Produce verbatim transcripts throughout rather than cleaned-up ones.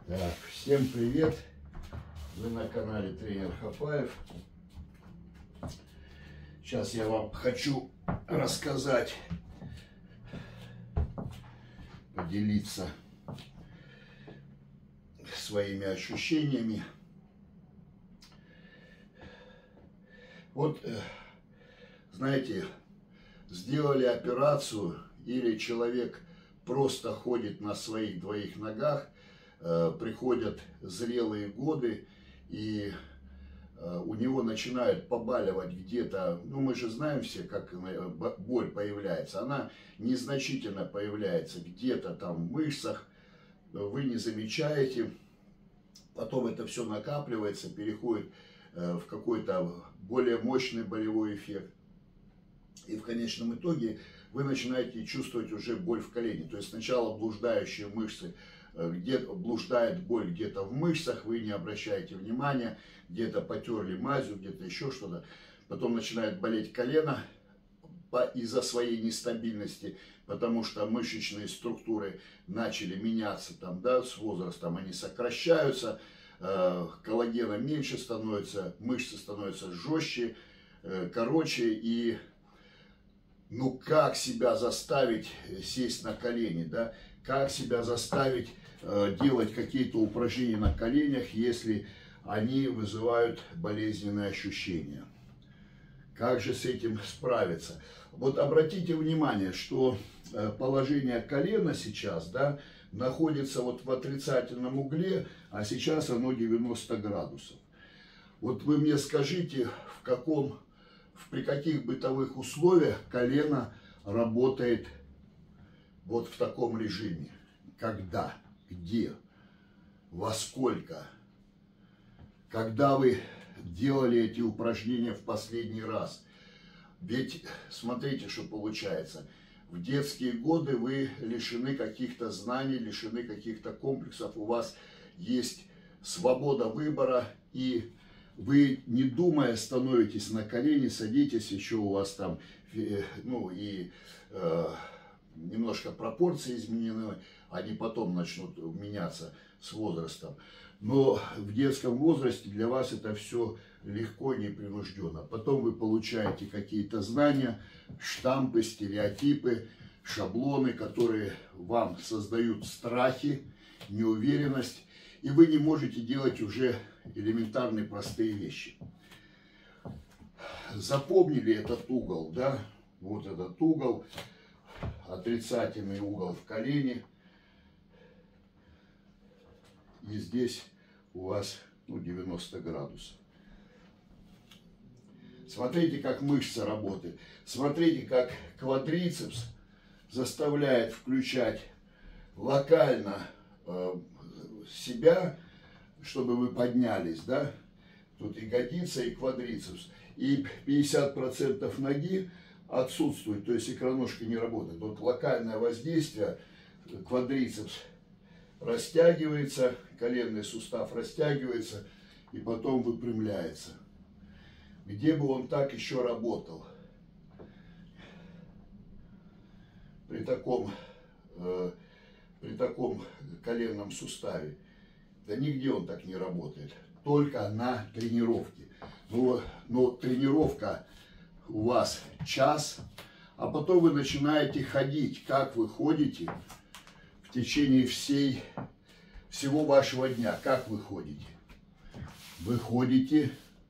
Так, всем привет! Вы на канале Тренер Хапаев. Сейчас я вам хочу рассказать, поделиться своими ощущениями. Вот, знаете, сделали операцию или человек просто ходит на своих двоих ногах, приходят зрелые годы, и у него начинает побаливать где-то, ну мы же знаем все, как боль появляется, она незначительно появляется где-то там в мышцах, вы не замечаете, потом это все накапливается, переходит в какой-то более мощный болевой эффект, и в конечном итоге вы начинаете чувствовать уже боль в колене, то есть сначала блуждающие мышцы, где-то блуждает боль где-то в мышцах, вы не обращаете внимания, где-то потерли мазью, где-то еще что-то. Потом начинает болеть колено из-за своей нестабильности, потому что мышечные структуры начали меняться там, да, с возрастом, они сокращаются, коллагена меньше становится, мышцы становятся жестче, короче, и ну как себя заставить сесть на колени, да, как себя заставить э, делать какие-то упражнения на коленях, если они вызывают болезненные ощущения. Как же с этим справиться? Вот обратите внимание, что э, положение колена сейчас, да, находится вот в отрицательном угле, а сейчас оно девяносто градусов. Вот вы мне скажите, в каком, в, при каких бытовых условиях колено работает вот в таком режиме. Когда, где, во сколько, когда вы делали эти упражнения в последний раз. Ведь смотрите, что получается. В детские годы вы лишены каких-то знаний, лишены каких-то комплексов, у вас есть свобода выбора, и вы, не думая, становитесь на колени, садитесь, еще у вас там, ну и э, немножко пропорции изменены, они потом начнут меняться с возрастом. Но в детском возрасте для вас это все легко, непринужденно. Потом вы получаете какие-то знания, штампы, стереотипы, шаблоны, которые вам создают страхи, неуверенность, и вы не можете делать уже элементарные простые вещи. Запомнили этот угол, да? Вот этот угол, отрицательный угол в колене. И здесь у вас ну, девяносто градусов. Смотрите, как мышца работает. Смотрите, как квадрицепс заставляет включать локально э, себя, чтобы вы поднялись, да? Тут ягодица и квадрицепс. И пятьдесят процентов ноги отсутствует, то есть икроножка не работает. Вот локальное воздействие, квадрицепс растягивается, коленный сустав растягивается и потом выпрямляется. Где бы он так еще работал? При таком, э, при таком коленном суставе. Да нигде он так не работает. Только на тренировке. Но, но тренировка у вас час, а потом вы начинаете ходить. Как вы ходите в течение всей, всего вашего дня? Как вы ходите? Вы ходите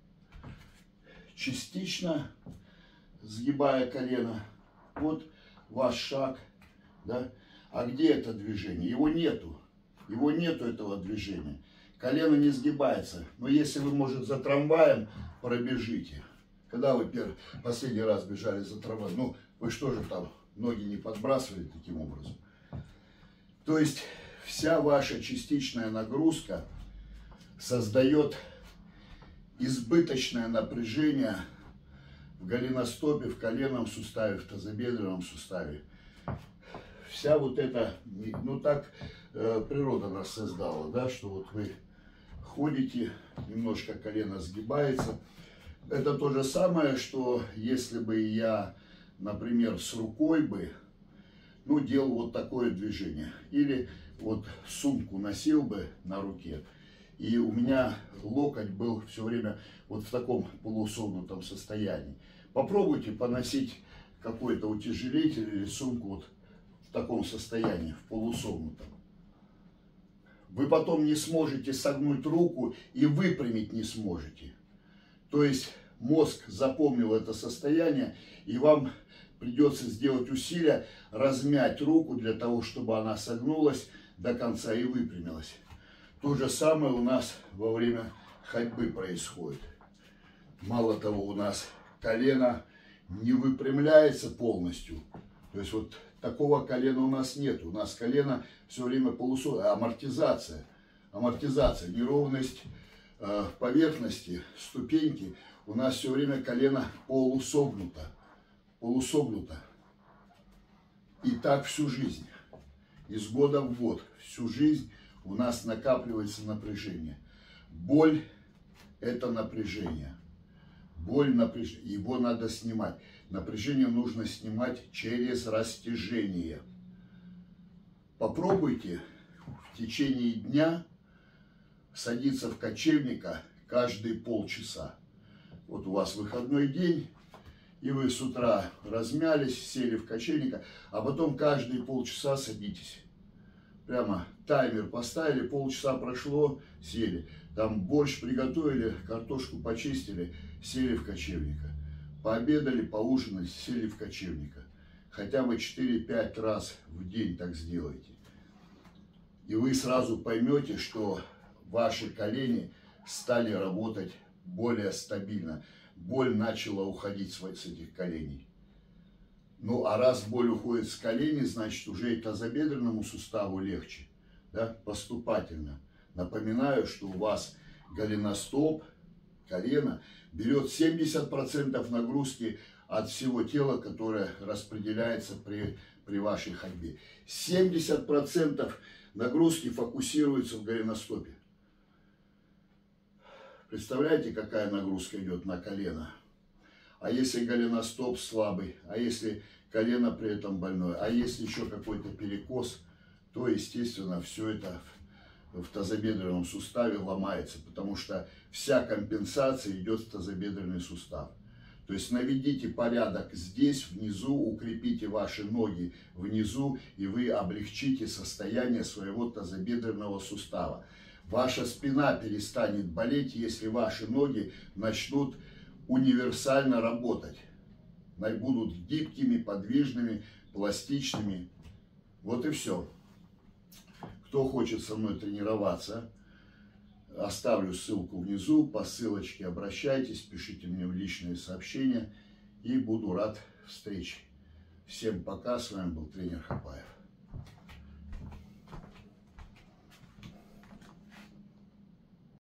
частично, сгибая колено. Вот ваш шаг, да? А где это движение? Его нету. Его нету, этого движения. Колено не сгибается. Но если вы, может, за трамваем пробежите. Когда вы первый, последний раз бежали за трамваем, ну, вы что же там, ноги не подбрасывали таким образом? То есть, вся ваша частичная нагрузка создает избыточное напряжение в голеностопе, в коленном суставе, в тазобедренном суставе. Вся вот эта, ну так э, природа нас создала, да, что вот вы ходите, немножко колено сгибается. Это то же самое, что если бы я, например, с рукой бы ну, делал вот такое движение. Или вот сумку носил бы на руке, и у меня локоть был все время вот в таком полусогнутом состоянии. Попробуйте поносить какой-то утяжелитель или сумку вот в таком состоянии, в полусогнутом. Вы потом не сможете согнуть руку и выпрямить не сможете. То есть мозг запомнил это состояние, и вам придется сделать усилие, размять руку для того, чтобы она согнулась до конца и выпрямилась. То же самое у нас во время ходьбы происходит. Мало того, у нас колено не выпрямляется полностью. То есть вот такого колена у нас нет. У нас колено все время полусогнутое. Амортизация. Амортизация. Неровность э, поверхности, ступеньки. У нас все время колено полусогнуто. Полусогнуто. И так всю жизнь. Из года в год. Всю жизнь у нас накапливается напряжение. Боль – это напряжение. Боль, напряжение. Его надо снимать. Напряжение нужно снимать через растяжение. Попробуйте в течение дня садиться в кочевника каждые полчаса. Вот у вас выходной день, и вы с утра размялись, сели в кочевника, а потом каждые полчаса садитесь. Прямо таймер поставили, полчаса прошло, сели. Там борщ приготовили, картошку почистили, сели в кочевника. Пообедали, поужинали, сели в кочевника. Хотя бы четыре-пять раз в день так сделайте. И вы сразу поймете, что ваши колени стали работать более стабильно. Боль начала уходить с этих коленей. Ну, а раз боль уходит с коленей, значит, уже и тазобедренному суставу легче, да, поступательно. Напоминаю, что у вас голеностоп, колено, берет семьдесят процентов нагрузки от всего тела, которое распределяется при, при вашей ходьбе. семьдесят процентов нагрузки фокусируется в голеностопе. Представляете, какая нагрузка идет на колено? А если голеностоп слабый, а если колено при этом больное, а если еще какой-то перекос, то, естественно, все это в тазобедренном суставе ломается, потому что вся компенсация идет в тазобедренный сустав. То есть наведите порядок здесь, внизу, укрепите ваши ноги внизу, и вы облегчите состояние своего тазобедренного сустава. Ваша спина перестанет болеть, если ваши ноги начнут универсально работать. Будут гибкими, подвижными, пластичными. Вот и все. Кто хочет со мной тренироваться, оставлю ссылку внизу, по ссылочке обращайтесь, пишите мне в личные сообщения, и буду рад встрече. Всем пока, с вами был тренер Хапаев.